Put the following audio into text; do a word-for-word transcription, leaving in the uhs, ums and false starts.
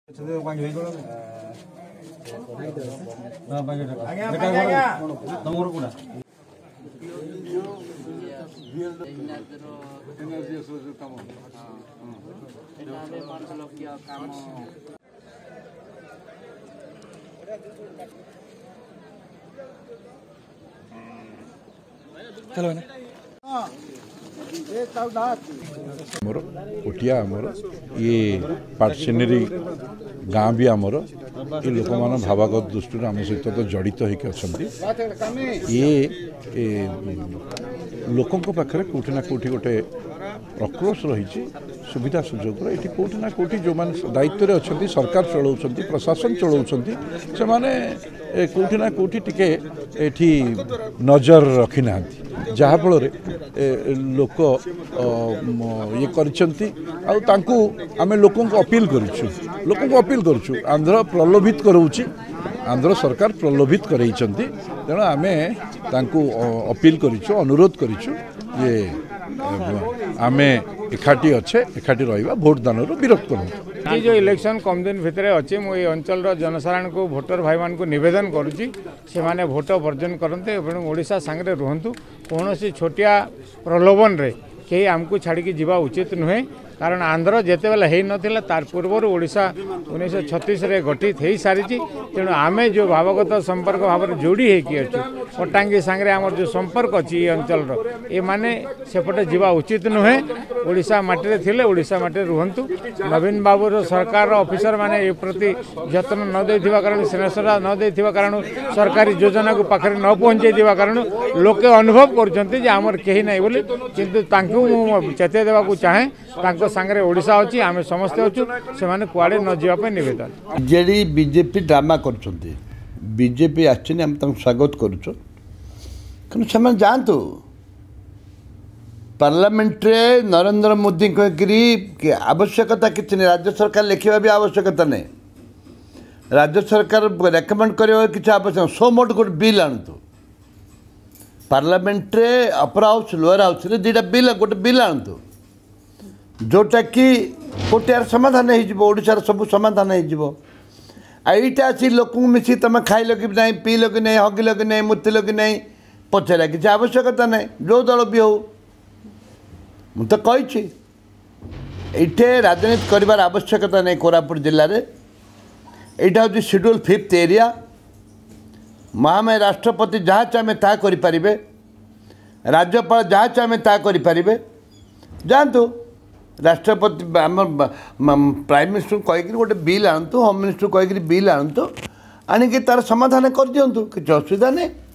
चलो ना आमर ओटिया आमर ये पार्टसेनेरी गाँ भी आमर ये लोक मान भावागत दृष्टि आम सहित तो जड़ित होकर अच्छा ये लोकों पाखे कौटि ना कौटि गोटे प्रक्रोश रही सुविधा सुजोग ये कौटि ना कौटि जो मैंने दायित्व अच्छा सरकार चलाऊँ प्रशासन चलाऊँ से मैंने कौटि ना कौटि टिके एठी नजर रखी ना जहाँफल लोक ये करछंती आमे लोकों को अपील करूँ लोकों को अपील करूँ आंध्र प्रलोभित कराऊँची आंध्र सरकार प्रलोभित करैछंती तेणु आमे तांकु अपील करूँ अनुरोध करूँ ये आमे एकाठी अच्छे एकाठी रहिबा भोट दान विरोध करूँ जो इलेक्शन कम दिन भितर अच्छे मुझे अंचल जनसाधारण को भोटर भाई मान को निवेदन करुच्ची से माने भोट वर्जन करते ओडिशा सांगे रुहतु कौन छोटिया प्रलोभन रे कहीं आमको छाड़ी जीवा उचित नुहे कारण आंध्र जिते बेले हो नाला तार पूर्वर ओडिशा उन्नीस छत्तीस गठित हो सारी तेणु आमे जो भावगत संपर्क भाव में जोड़ी होकी अच्छु पट्टांगी सांगे आमर जो संपर्क अच्छी ये अंचल ये माने सेपटे जीवा उचित नुहे ओडिशा माटी थिले ओडिशा माटी रुहतु नवीन बाबूर सरकार ऑफिसर माने ए प्रति जत्न न देथिबा कारण सिनेसरा न देथिबा कारण सरकारी योजना को पाखरे न पहुंचे दिबा कारण लोके अनुभव करछन्ते जे आमर केही नै बोली किंतु तांकु चेते देबा को चाहे तांको सांगे ओडिशा अच्छी आम समस्ते अच्छु से माने कुआडे न जीवा नवेदन जेडी बीजेपी ड्रामा करछन्ते बीजेपी आछिने हम तांको स्वागत करूछो कन से जानतु पार्लियामेंट रे नरेंद्र मोदी कही आवश्यकता किसी नहीं राज्य सरकार लिखा भी आवश्यकता नहीं राज्य सरकार रेकमेंड कर किसी आवश्यक सो मोट गोटे बिल आणतु पार्लियामेंट रे अपर हाउस लोअर हाउस रे दुटा बिल गोटे बिल आणतु जोटा कि कोटियार समाधान होशार सब समाधान होटा आसी लोक मिसी तुम खाइल कि ना पील कि नहीं हगिल कि नहीं मुतिल कि नहीं पचारा किसी आवश्यकता नहीं जो दल भी हो मु तो कही ये राजनीति कर आवश्यकता नहीं कोरापुट जिले में यहाँ हूँ शेड्यूल फिफ्थ एरिया महामय राष्ट्रपति जहाँ चाहे ता करें राज्यपाल जहाँ चाहे ता करें जातु राष्ट्रपति आम प्राइम मिनिस्टर कहीकि गोटे बिल आणतु होम मिनिस्टर कहीकि बिल आणतु आणिकी तार समाधान कर दिंतु किसी असुविधा नहीं।